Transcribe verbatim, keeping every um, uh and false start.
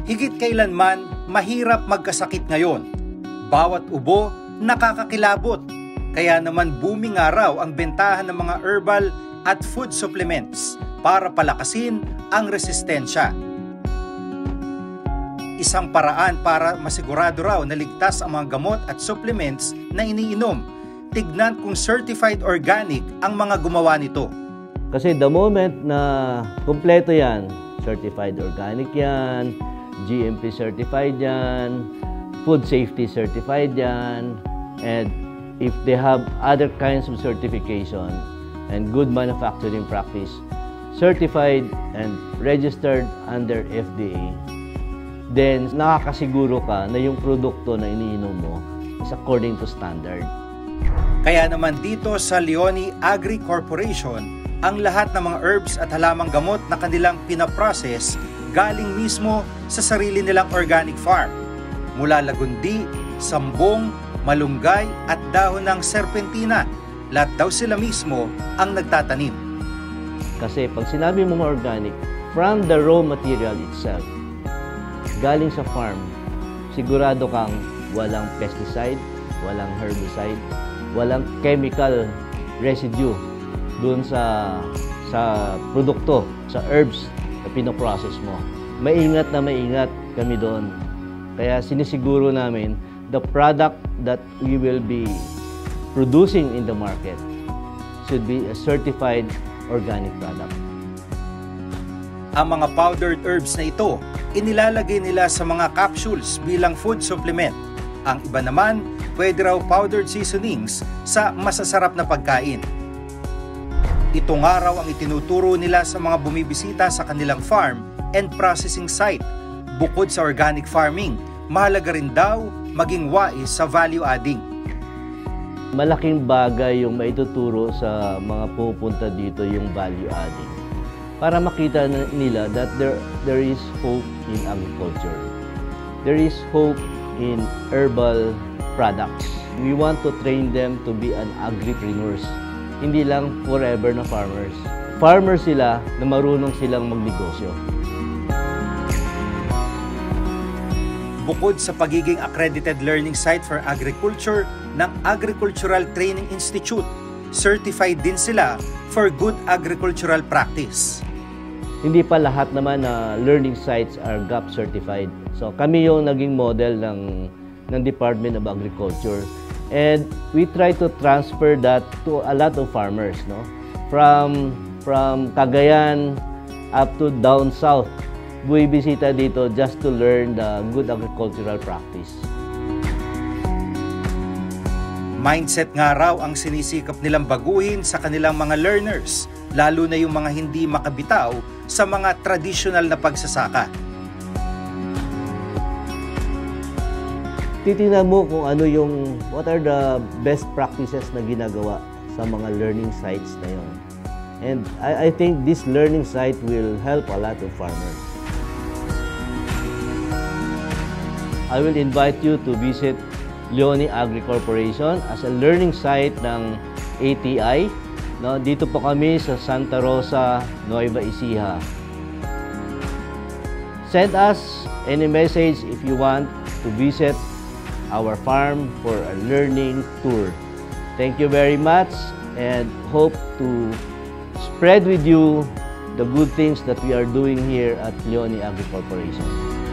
Higit kailanman, mahirap magkasakit ngayon. Bawat ubo, nakakakilabot. Kaya naman booming nga raw ang bentahan ng mga herbal at food supplements para palakasin ang resistensya. Isang paraan para masigurado raw na ligtas ang mga gamot at supplements na iniinom. Tignan kung certified organic ang mga gumawa nito. Kasi the moment na kumpleto yan, certified organic yan, G M P certified yan, food safety certified yan, and if they have other kinds of certification and good manufacturing practice, certified and registered under F D A, then nakakasiguro ka na yung produkto na iniinom mo is according to standard. Kaya naman dito sa Leoni Agri Corporation, ang lahat ng mga herbs at halamang gamot na kanilang pinaprocess galing mismo sa sarili nilang organic farm. Mula lagundi, sambong, malunggay at dahon ng serpentina, lahat daw sila mismo ang nagtatanim. Kasi pag sinabi mo organic, from the raw material itself, galing sa farm, sigurado kang walang pesticide, walang herbicide, walang chemical residue doon sa sa produkto, sa herbs na pinoprocess mo. Maingat na maingat kami doon. Kaya sinisiguro namin the product that we will be producing in the market should be a certified organic product. Ang mga powdered herbs na ito, inilalagay nila sa mga capsules bilang food supplement. Ang iba naman, pwede raw powdered seasonings sa masasarap na pagkain. Ito nga raw ang itinuturo nila sa mga bumibisita sa kanilang farm and processing site. Bukod sa organic farming, mahalaga rin daw maging wais sa value adding. Malaking bagay yung maituturo sa mga pupunta dito yung value adding. Para makita nila that there, there is hope in agriculture. There is hope in herbal products. We want to train them to be an agripreneurs. Hindi lang forever na farmers. Farmers sila na marunong silang magnegosyo. Bukod sa pagiging accredited learning site for agriculture ng Agricultural Training Institute, certified din sila for good agricultural practice. Hindi pa lahat naman na learning sites are G A P certified. So kami yung naging model ng, ng Department of Agriculture. And we try to transfer that to a lot of farmers, no? From, from Cagayan up to down south. Buibisita dito just to learn the good agricultural practice. Mindset nga raw ang sinisikap nilang baguhin sa kanilang mga learners, lalo na yung mga hindi makabitaw sa mga traditional na pagsasaka. Titingnan mo kung ano yung, what are the best practices na ginagawa sa mga learning sites na yun. And I, I think this learning site will help a lot of farmers. I will invite you to visit Leoni Agri Corporation as a learning site ng A T I. No, dito po kami sa Santa Rosa, Nueva Ecija. Send us any message if you want to visit our farm for a learning tour. Thank you very much and hope to spread with you the good things that we are doing here at Leoni Agri Corporation.